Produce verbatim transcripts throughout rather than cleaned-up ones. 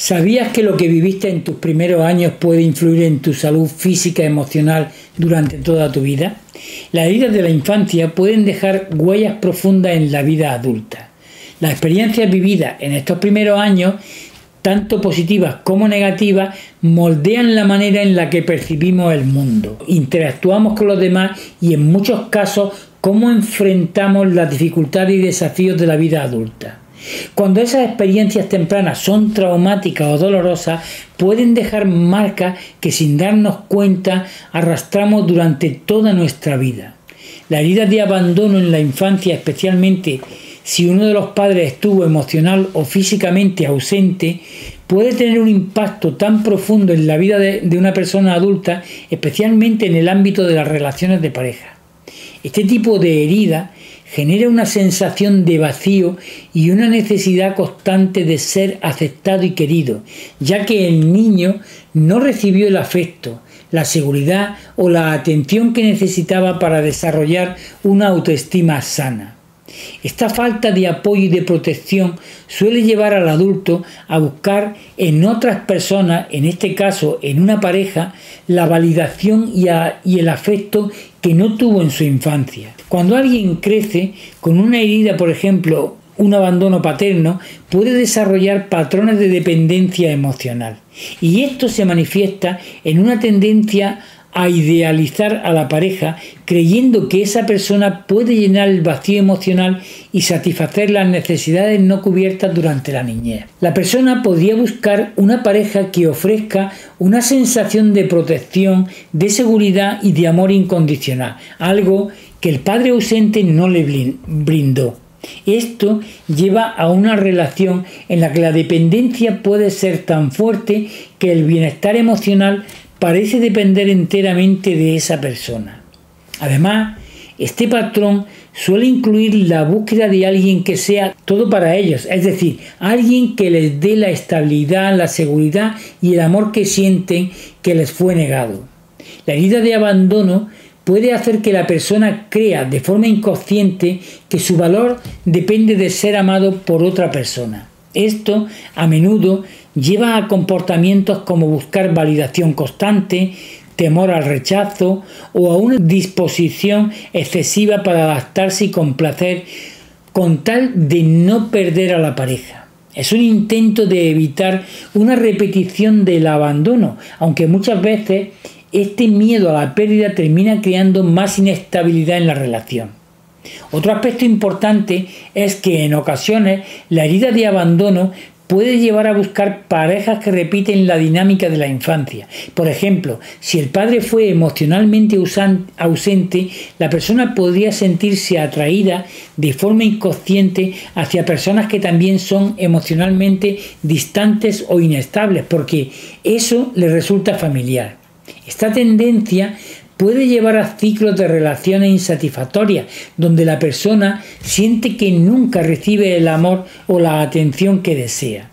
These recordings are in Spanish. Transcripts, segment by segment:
¿Sabías que lo que viviste en tus primeros años puede influir en tu salud física y emocional durante toda tu vida? Las heridas de la infancia pueden dejar huellas profundas en la vida adulta. Las experiencias vividas en estos primeros años, tanto positivas como negativas, moldean la manera en la que percibimos el mundo, interactuamos con los demás y en muchos casos cómo enfrentamos las dificultades y desafíos de la vida adulta. Cuando esas experiencias tempranas son traumáticas o dolorosas, pueden dejar marcas que sin darnos cuenta arrastramos durante toda nuestra vida. La herida de abandono en la infancia, especialmente si uno de los padres estuvo emocional o físicamente ausente, puede tener un impacto tan profundo en la vida de, de una persona adulta, especialmente en el ámbito de las relaciones de pareja. Este tipo de herida genera una sensación de vacío y una necesidad constante de ser aceptado y querido, ya que el niño no recibió el afecto, la seguridad o la atención que necesitaba para desarrollar una autoestima sana. Esta falta de apoyo y de protección suele llevar al adulto a buscar en otras personas, en este caso en una pareja, la validación y, a, y el afecto que no tuvo en su infancia. Cuando alguien crece con una herida, por ejemplo, un abandono paterno, puede desarrollar patrones de dependencia emocional. Y esto se manifiesta en una tendencia a idealizar a la pareja, creyendo que esa persona puede llenar el vacío emocional y satisfacer las necesidades no cubiertas durante la niñez. La persona podría buscar una pareja que ofrezca una sensación de protección, de seguridad y de amor incondicional, algo que el padre ausente no le brindó. Esto lleva a una relación en la que la dependencia puede ser tan fuerte que el bienestar emocional parece depender enteramente de esa persona. Además, este patrón suele incluir la búsqueda de alguien que sea todo para ellos, es decir, alguien que les dé la estabilidad, la seguridad y el amor que sienten que les fue negado. La herida de abandono puede hacer que la persona crea de forma inconsciente que su valor depende de ser amado por otra persona. Esto, a menudo, lleva a comportamientos como buscar validación constante, temor al rechazo o a una disposición excesiva para adaptarse y complacer con tal de no perder a la pareja. Es un intento de evitar una repetición del abandono, aunque muchas veces este miedo a la pérdida termina creando más inestabilidad en la relación. Otro aspecto importante es que en ocasiones la herida de abandono puede llevar a buscar parejas que repiten la dinámica de la infancia. Por ejemplo, si el padre fue emocionalmente ausente, la persona podría sentirse atraída de forma inconsciente hacia personas que también son emocionalmente distantes o inestables, porque eso le resulta familiar. Esta tendencia puede llevar a ciclos de relaciones insatisfactorias, donde la persona siente que nunca recibe el amor o la atención que desea.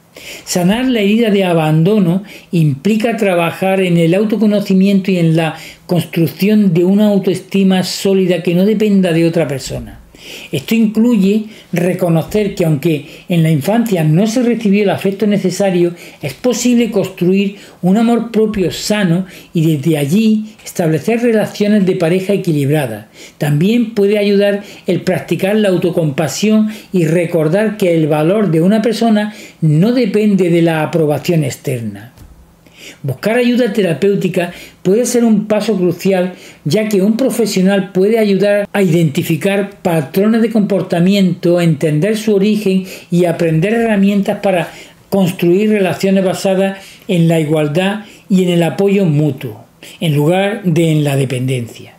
Sanar la herida de abandono implica trabajar en el autoconocimiento y en la construcción de una autoestima sólida que no dependa de otra persona. Esto incluye reconocer que aunque en la infancia no se recibió el afecto necesario, es posible construir un amor propio sano y desde allí establecer relaciones de pareja equilibradas. También puede ayudar el practicar la autocompasión y recordar que el valor de una persona no depende de la aprobación externa. Buscar ayuda terapéutica puede ser un paso crucial, ya que un profesional puede ayudar a identificar patrones de comportamiento, entender su origen y aprender herramientas para construir relaciones basadas en la igualdad y en el apoyo mutuo, en lugar de en la dependencia.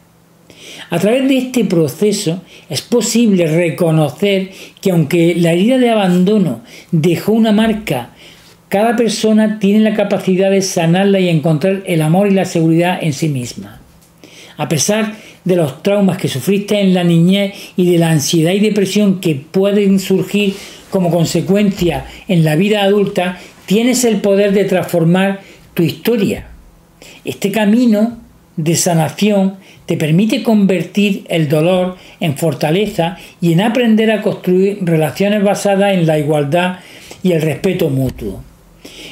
A través de este proceso es posible reconocer que aunque la herida de abandono dejó una marca, cada persona tiene la capacidad de sanarla y encontrar el amor y la seguridad en sí misma. A pesar de los traumas que sufriste en la niñez y de la ansiedad y depresión que pueden surgir como consecuencia en la vida adulta, tienes el poder de transformar tu historia. Este camino de sanación te permite convertir el dolor en fortaleza y en aprender a construir relaciones basadas en la igualdad y el respeto mutuo.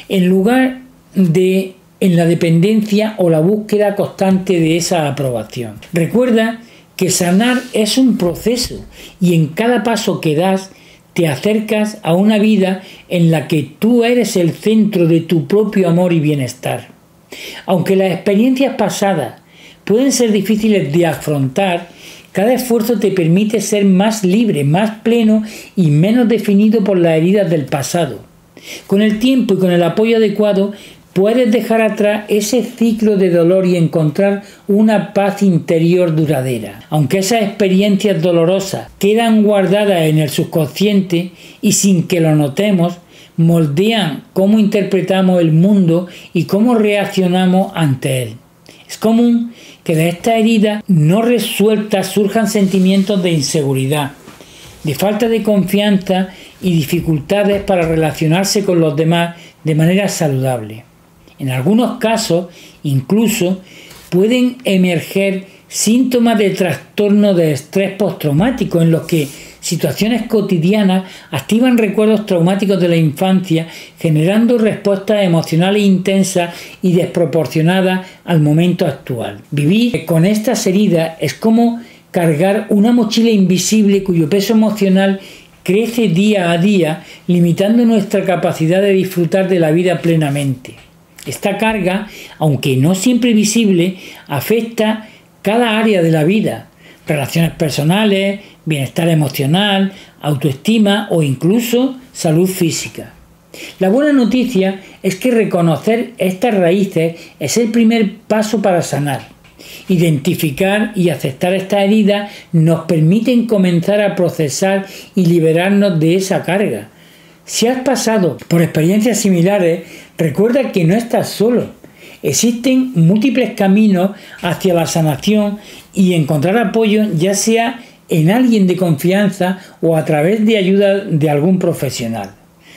en lugar de en la dependencia o la búsqueda constante de esa aprobación. Recuerda que sanar es un proceso y en cada paso que das te acercas a una vida en la que tú eres el centro de tu propio amor y bienestar. Aunque las experiencias pasadas pueden ser difíciles de afrontar, cada esfuerzo te permite ser más libre, más pleno y menos definido por las heridas del pasado. Con el tiempo y con el apoyo adecuado, puedes dejar atrás ese ciclo de dolor y encontrar una paz interior duradera. Aunque esas experiencias dolorosas quedan guardadas en el subconsciente y sin que lo notemos, moldean cómo interpretamos el mundo y cómo reaccionamos ante él. Es común que de estas heridas no resueltas surjan sentimientos de inseguridad, de falta de confianza y dificultades para relacionarse con los demás de manera saludable. En algunos casos, incluso, pueden emerger síntomas de trastorno de estrés postraumático, en los que situaciones cotidianas activan recuerdos traumáticos de la infancia, generando respuestas emocionales intensas y desproporcionadas al momento actual. Vivir con estas heridas es como cargar una mochila invisible cuyo peso emocional crece día a día, limitando nuestra capacidad de disfrutar de la vida plenamente. Esta carga, aunque no siempre visible, afecta cada área de la vida: relaciones personales, bienestar emocional, autoestima o incluso salud física. La buena noticia es que reconocer estas raíces es el primer paso para sanar. Identificar y aceptar estas heridas nos permiten comenzar a procesar y liberarnos de esa carga. Si has pasado por experiencias similares, recuerda que no estás solo. Existen múltiples caminos hacia la sanación y encontrar apoyo, ya sea en alguien de confianza o a través de ayuda de algún profesional.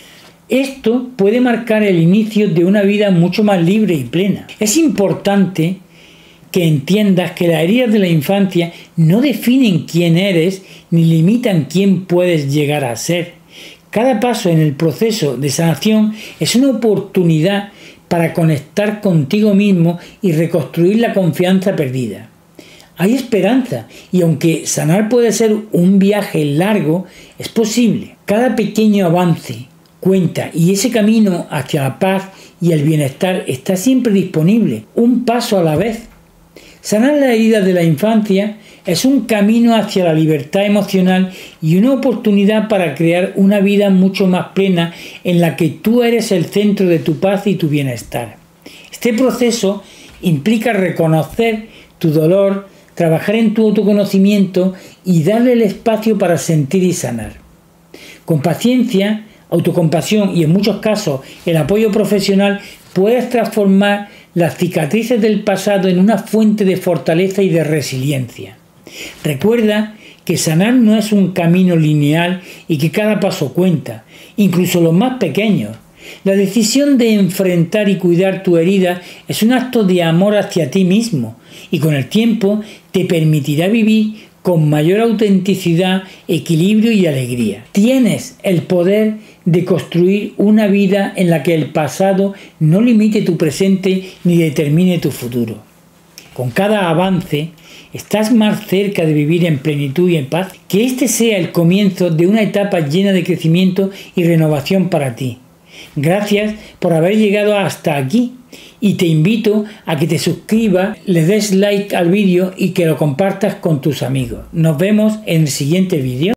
Esto puede marcar el inicio de una vida mucho más libre y plena. Es importante que entiendas que las heridas de la infancia no definen quién eres ni limitan quién puedes llegar a ser. Cada paso en el proceso de sanación es una oportunidad para conectar contigo mismo y reconstruir la confianza perdida. Hay esperanza y aunque sanar puede ser un viaje largo, es posible. Cada pequeño avance cuenta y ese camino hacia la paz y el bienestar está siempre disponible, un paso a la vez. Sanar las heridas de la infancia es un camino hacia la libertad emocional y una oportunidad para crear una vida mucho más plena en la que tú eres el centro de tu paz y tu bienestar. Este proceso implica reconocer tu dolor, trabajar en tu autoconocimiento y darle el espacio para sentir y sanar. Con paciencia, autocompasión y en muchos casos el apoyo profesional puedes transformar las cicatrices del pasado en una fuente de fortaleza y de resiliencia. Recuerda que sanar no es un camino lineal y que cada paso cuenta, incluso los más pequeños. La decisión de enfrentar y cuidar tu herida es un acto de amor hacia ti mismo y con el tiempo te permitirá vivir con mayor autenticidad, equilibrio y alegría. Tienes el poder de construir una vida en la que el pasado no limite tu presente ni determine tu futuro. Con cada avance, estás más cerca de vivir en plenitud y en paz. Que este sea el comienzo de una etapa llena de crecimiento y renovación para ti. Gracias por haber llegado hasta aquí y te invito a que te suscribas, le des like al vídeo y que lo compartas con tus amigos. Nos vemos en el siguiente vídeo.